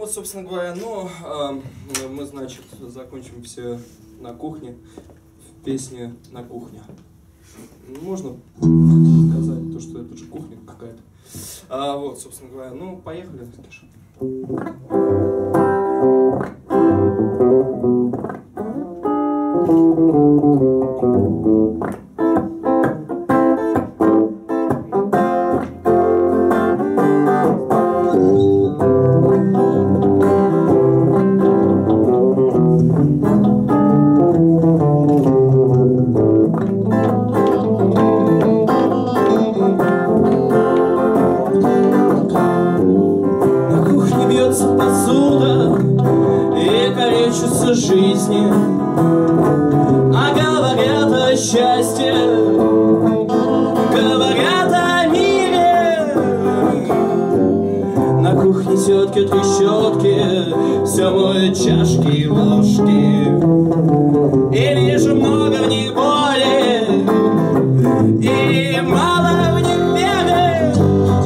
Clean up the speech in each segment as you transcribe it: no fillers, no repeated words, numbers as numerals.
Вот, собственно говоря, мы, значит, закончим все на кухне, в песне «На кухне». Можно сказать то, что это же кухня какая-то. Вот, собственно говоря, ну, поехали, Кеша. Посуда и калечится жизни, а говорят о счастье, говорят о мире. На кухне тетки трещотки все моют чашки и ложки, и вижу много в них боли и мало в них веры.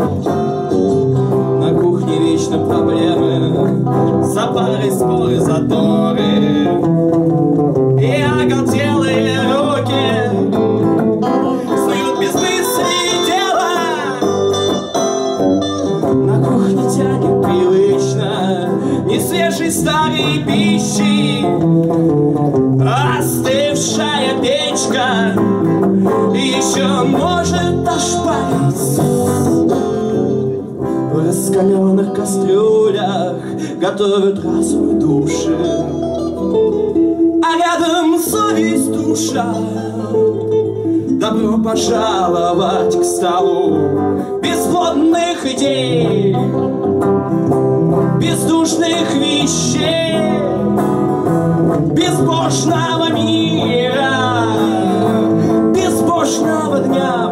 На кухне вечно проблемы, запары, споры, заторы и оголтелые руки снуют без мысли и дела. На кухне тянет привычно несвежей старой пищи, остывшая печка еще может ошпарить. В раскаленных кастрюлях готовят разум и души, а рядом совесть, душа. Добро пожаловать к столу безводных идей, бездушных вещей, безбожного мира, безбожного дня.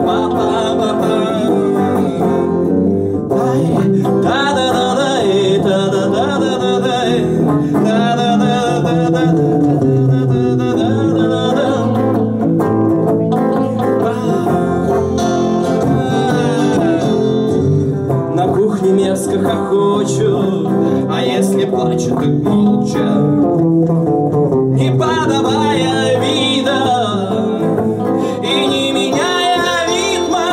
На кухне мерзко хохочут, а если плачут, так молча, не подавая вида и не меняя ритма.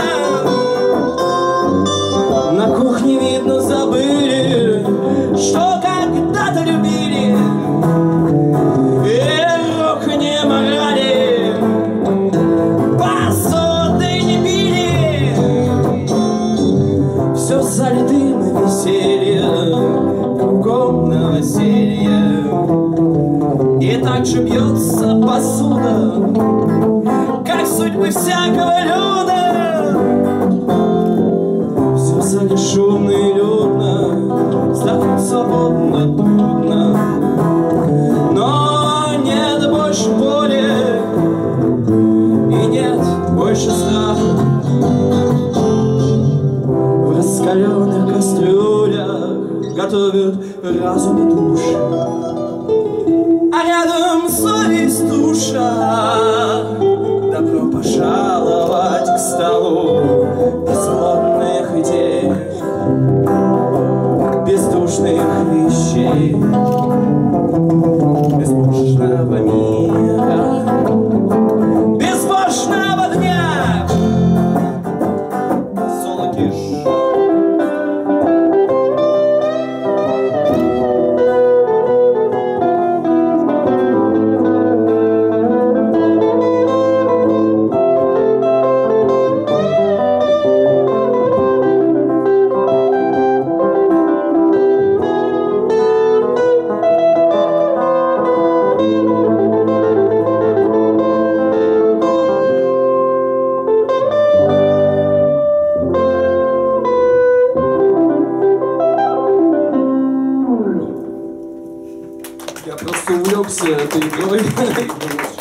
На кухне, видно, забыли, что когда-то любили, и рук не морали, посуды не били. Все залитым весельем, кругом новоселье, и так же бьется посуда, как судьбы всякого люда. Все в зале шумно и людно, вздохнуть свободно трудно, но нет больше боли и нет больше страха. В раскаленных кастрюлях готовят разум и души, а рядом совесть, душа. Добро пожаловать к столу безводных идей, бездушных вещей, безбожного мира, безбожного дня. Соло-киш. Я просто увлекся этой игрой.